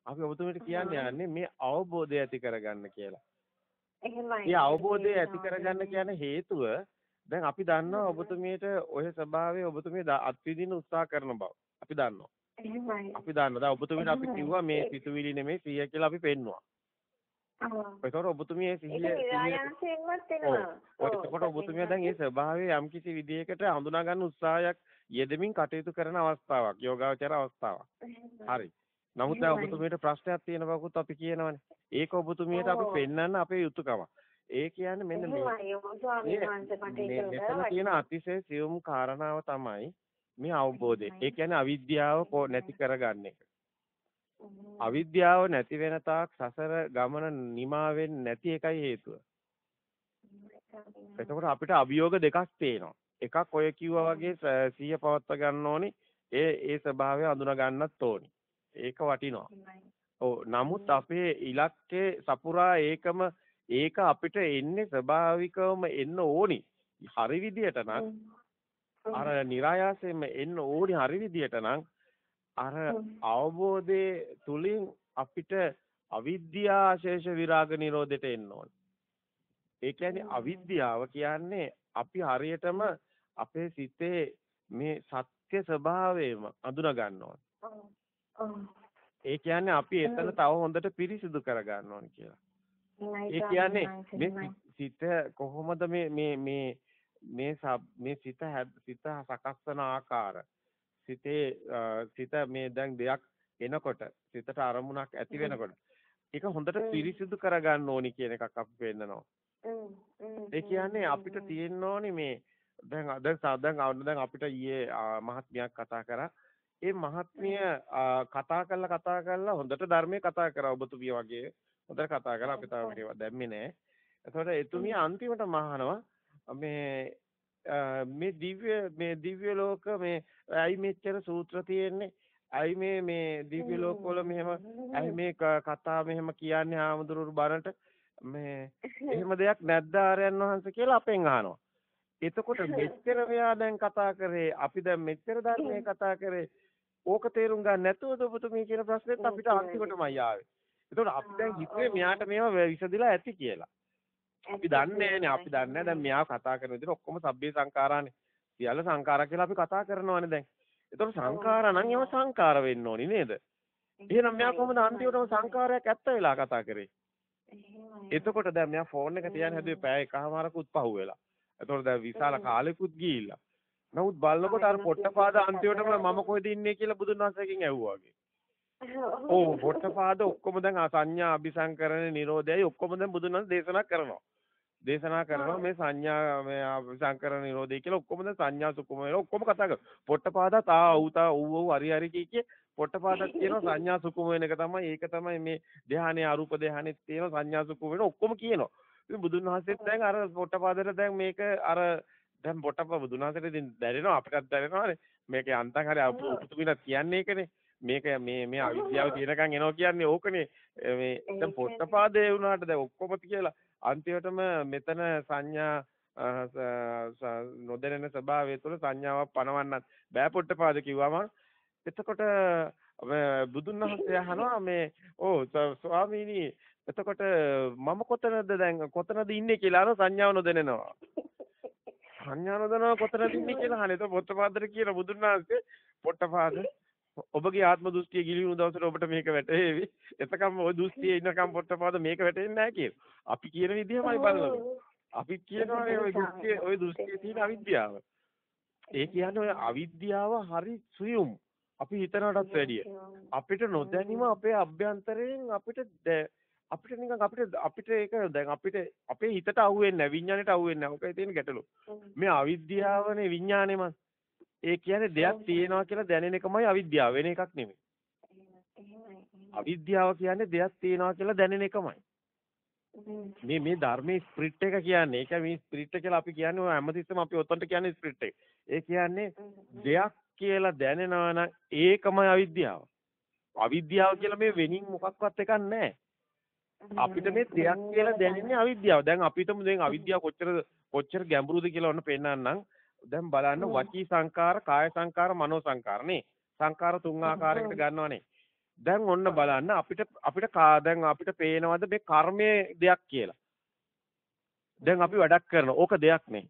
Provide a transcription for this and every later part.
අපි ඔබතුමීට කියන්නේ යන්නේ මේ අවබෝධය ඇති කරගන්න කියලා. එහෙමයි. මේ අවබෝධය ඇති කරගන්න කියන හේතුව දැන් අපි දන්නවා ඔබතුමීට ඔය ස්වභාවය ඔබතුමී අත්විඳින්න උත්සාහ කරන බව. අපි දන්නවා. එහෙමයි. අපි දන්නවා. දැන් ඔබතුමීට අපි කිව්වා මේ සිතුවිලි නෙමෙයි සිහිය කියලා අපි පෙන්නුවා. ඒතකොට ඔබතුමිය සිහිය නිරායන්සෙන්වත් එනවා. එතකොට ඔබතුමිය දැන් මේ ස්වභාවය යම්කිසි විදියකට හඳුනා ගන්න උත්සාහයක් යෙදමින් කටයුතු කරන අවස්ථාවක් යෝගාවචර අවස්ථාවක්. හරි. නමුත් දැන් ඔබතුමියට ප්‍රශ්නයක් තියෙන බවකුත් අපි කියනවනේ. ඒක ඔබතුමියට අපි පෙන්වන්න අපේ යුතුයකම. ඒ කියන්නේ මෙන්න මෙතන තියෙන අතිශය සියුම් කාරණාව තමයි මේ අවබෝධය. ඒ කියන්නේ අවිද්‍යාව නැති කරගන්න එක. අවිද්‍යාව නැති වෙන තාක් සසර ගමන නිමා වෙන්නේ නැති එකයි හේතුව. එතකොට අපිට අභියෝග දෙකක් තියෙනවා. එකක් ඔය කිව්වා වගේ සිහිය පවත්වා ගන්න ඕනි. ඒ ස්වභාවය අඳුනා ගන්නත් ඕනි. ඒක වටිනවා. ඔව් නමුත් අපේ ඉලක්කේ සපුරා ඒක අපිට එන්නේ ස්වභාවිකවම එන්න ඕනි. හරි විදියට නම් අර નિરાයාසයෙන්ම එන්න ඕනි හරි විදියට නම් අර අවබෝධයේ තුලින් අපිට අවිද්‍යා ශේෂ විරාග නිරෝධයට එන්න ඕනේ. ඒ කියන්නේ අවිද්‍යාව කියන්නේ අපි හරියටම අපේ සිතේ මේ සත්‍ය ස්වභාවයම අඳුනා ගන්න ඕනේ. ඒ කියන්නේ අපි එතන තව හොඳට පිරිසිදු කර ගන්න ඕනේ කියලා. ඒ කියන්නේ මේ සිත කොහොමද මේ සිත සකස් වන ආකාර සිත මේ දැන් දෙයක් එනකොට සිතට අරමුණක් ඇති වෙනකොට ඒක හොඳට පිරිසිදු කරගන්න ඕනි කියන එකක් අපි පෙන්නනවා. ඒ කියන්නේ අපිට තියෙන්න ඕනි මේ දැන් අපිට ඊයේ මහත්මියක් කතා කරා. ඒ මහත්මිය කතා කරලා හොඳට ධර්මයේ කතා කරා ඔබතුමිය වගේ හොඳට කතා කරා අපි තාම මේවා දැම්මේ නැහැ. එතකොට එතුමිය අන්තිමට මහනවා මේ දිව්‍ය ලෝක මේ ඇයි මෙච්චර සූත්‍ර තියෙන්නේ? ඇයි මේ දිව්‍ය ලෝක වල මෙහෙම ඇයි මේ කතා මෙහෙම කියන්නේ ආමුදුරු බරට මේ එහෙම දෙයක් නැද්ද ආර්යයන් වහන්සේ කියලා අපෙන් අහනවා. එතකොට මෙච්චර මෙයා දැන් කතා කරේ අපි දැන් මෙච්චර ධර්මයේ කතා කරේ ඕක තේරුම් ගන්න නැතුවද ඔබතුමී කියන ප්‍රශ්නෙත් අපිට අන්තිමටමයි ආවේ. එතකොට අපි දැන් හිතුවේ මෙයාට මේවා විසදිලා ඇති කියලා. අපි දන්නේ නැහැ අපි දන්නේ නැහැ දැන් මෙයා කතා කරන විදිහට ඔක්කොම සබ්බේ සංඛාරානේ. සියල්ල සංඛාරා කියලා අපි කතා කරනවානේ දැන්. එතකොට සංඛාරා නම් ඒව සංඛාර වෙන්න ඕනි නේද? එහෙනම් මෙයා කොහොමද අන්තිමටම සංඛාරයක් ඇත්ත වෙලා කතා කරේ? එතකොට දැන් මෙයා ෆෝන් එක තියන් හැදුවේ පැය එකමාරකුත් පහුවෙලා. එතකොට දැන් විශාල කාලෙකුත් ගිහිල්ලා. නමුත් බලනකොට අර පොට්ටපාද අන්තිමටම මම කොහෙද ඉන්නේ කියලා බුදුන් වහන්සේගෙන් ඇහුවා වගේ. ඔව් පොට්ටපාද ඔක්කොම දැන් සංඥා අபிසංකරණ නිරෝධයයි ඔක්කොම දැන් බුදුන් වහන්සේ දේශනා කරනවා මේ සංඥා මේ අபிසංකරණ නිරෝධය කියලා ඔක්කොම දැන් සංඥා සුකුම වෙනවා ඔක්කොම කතා කරනවා. පොට්ටපාදත් ඌ හරි හරි කිය පොට්ටපාදත් කියනවා සංඥා සුකුම වෙන එක තමයි ඒක තමයි මේ ධානයේ අරූප ධානයේ තියෙන සංඥා සුකුම වෙන ඔක්කොම කියනවා. ඉතින් බුදුන් වහන්සේත් දැන් අර පොට්ටපාදට දැන් මේක අර දැන් පොට්ටපාද බුදුන් වහන්සේට ඉතින් දැනෙනවා අපිටත් දැනෙනවානේ මේකේ අන්තං හරි උතුමිනත් කියන්නේ ඒකනේ. මේක මේ අවිද්‍යාව තියෙනකන් එනවා කියන්නේ ඕකනේ මේ දැන් පොට්ටපාදේ වුණාට දැන් ඔක්කොම කියලා අන්තිමටම මෙතන සංඥා නොදැනෙන ස්වභාවය තුළ සංඥාවක් පනවන්නත් බෑ පොට්ටපාද කිව්වම එතකොට බුදුන් වහන්සේ අහනවා මේ ස්වාමීනි එතකොට මම කොතනද ඉන්නේ කියලා අර සංඥාව නොදැනෙනවා සංඥා නොදැනව කොතනද ඉන්නේ කියලා අහන්නේ එතකොට පොට්ටපාදට කියන බුදුන් වහන්සේ පොට්ටපාද ඔබගේ ආත්ම දෘෂ්ටිය ගිලිහුණු දවසට ඔබට මේක වැටහෙවි. එතකම් ওই දෘෂ්ටියේ ඉන්නකම් පොට්ටපාද මේක වැටෙන්නේ නැහැ කියලා. අපි කියන විදිහමයි බලනවා. අපි කියනවානේ ওই දෘෂ්ටියේ තියෙන අවිද්‍යාව. ඒ කියන්නේ ඔය අවිද්‍යාව හරි සුයුම්. අපි හිතනටත් වැඩිය. අපිට නොදැනීම අපේ අභ්‍යන්තරයෙන් අපිට නිකන් අපිට ඒක දැන් අපේ හිතට අහුවෙන්නේ නැහැ විඥාණයට අහුවෙන්නේ නැහැ. ඔකයි තියෙන ගැටලුව. මේ අවිද්‍යාවනේ විඥාණයම ඒ කියන්නේ දෙයක් තියෙනවා කියලා දැනෙන එකමයි අවිද්‍යාව වෙන එකක් නෙමෙයි. අවිද්‍යාව කියන්නේ දෙයක් තියෙනවා කියලා දැනෙන එකමයි. මේ ධර්මයේ ස්පිරිට් එක කියන්නේ ඒක මේ ස්පිරිට් එක කියලා අපි කියන්නේ ඔය හැමතිස්සෙම අපි ඔතනට කියන්නේ ස්පිරිට් එක. ඒ කියන්නේ දෙයක් කියලා දැනෙනවා නම් ඒකමයි අවිද්‍යාව. අවිද්‍යාව කියලා මේ වෙනින් මොකක්වත් එකක් නැහැ. අපිට මේ දෙයක් කියලා දැනෙන්නේ අවිද්‍යාව. දැන් අපිටම දැන් අවිද්‍යාව කොච්චර ගැඹුරුද කියලා ඔන්න පෙන්නන්නම්. දැන් බලන්න වචී සංකාර, කාය සංකාර, මනෝ සංකාර නේ. සංකාර තුන් ආකාරයකට ගන්නවනේ. දැන් ඔන්න බලන්න දැන් අපිට පේනවද මේ කර්මයේ දෙයක් කියලා. දැන් අපි වැඩක් කරනවා. ඕක දෙයක් නේ.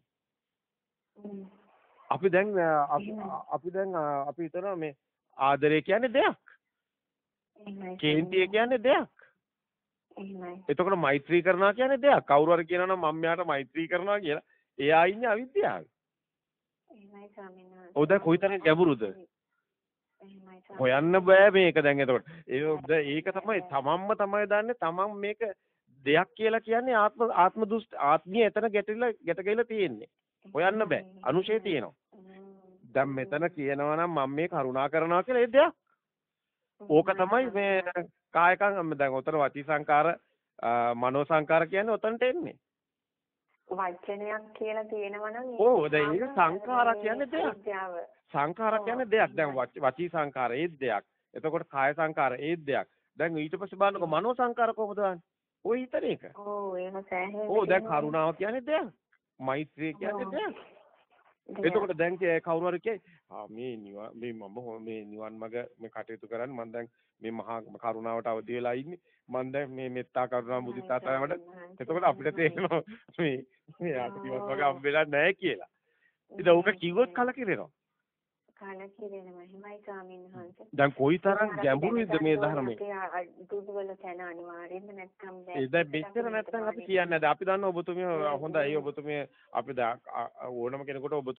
අපි දැන් අපි හිතනවා මේ ආදරය කියන්නේ දෙයක්. කේන්තිය කියන්නේ දෙයක්. එතකොට මෛත්‍රී කරනවා කියන්නේ දෙයක්. කවුරු හරි කියනවා නම් මම මෙයාට මෛත්‍රී කරනවා කියලා. එයා ඉන්නේ අවිද්‍යාවේ. ඔව් දැන් කොයිතරම් ගැඹුරුද? හොයන්න බෑ මේක දැන් එතකොට. ඒක තමයි තමන්ම තමයි දන්නේ තමන් මේක දෙයක් කියලා කියන්නේ ආත්ම දුෂ්ට ආත්මිය එතන ගැටගිලා තියෙන්නේ. හොයන්න බෑ. අනුශේ තියෙනවා. දැන් මෙතන කියනවා නම් මම මේ කරුණා කරනවා කියලා ඒ දෙයක්. ඕක තමයි මේ කායකම් දැන් උතන වචී සංකාර මනෝ සංකාර කියන්නේ උතනට එන්නේ. වචනයක් කියලා තියෙනවා නම් ඕ දැන් ඒක සංඛාර කියන්නේ දෙයක්. සංඛාර කියන්නේ දෙයක්. දැන් වචී සංඛාර ඒත් දෙයක්. එතකොට කාය සංඛාර ඒත් දෙයක්. දැන් ඊට පස්සේ බලන්නකො මනෝ සංඛාර කොහොමද දාන්නේ? ඔය හිතන එක. ඕ එහෙම සෑහෙන. ඕ දැන් කරුණාව කියන්නේ දෙයක්. මෛත්‍රිය කියන්නේ දෙයක්. එතකොට දැන් කවුරු හරි කියයි මේ නිවන් මඟ මේ කටයුතු කරන්නේ මම දැන් මේ මහා කරුණාවට අවදි වෙලා ඉන්නේ මම දැන් මේ මෙත්තා කරුණා මුදිතා තරමට එතකොට අපිට තේරෙනවා මේ ආත්මිකව වගේ හම්බෙලා නැහැ කියලා. ඉතින් ඕක කිව්වොත් කලකිරෙනවා. කලකිරෙනවා එහෙමයි ස්වාමීන් වහන්සේ. දැන් කොයිතරම් ගැඹුරුද මේ ධර්මය. දුර්වල තැන අනිවාර්යෙන්ම නැත්තම් බෑ. ඒ දැන් මෙච්චර නැත්තම් අපි කියන්නේ නැහැ. අපි දන්නවා ඔබතුමිය හොඳයි ඔබතුමිය අපි ඕනම කෙනෙකුට ඔබ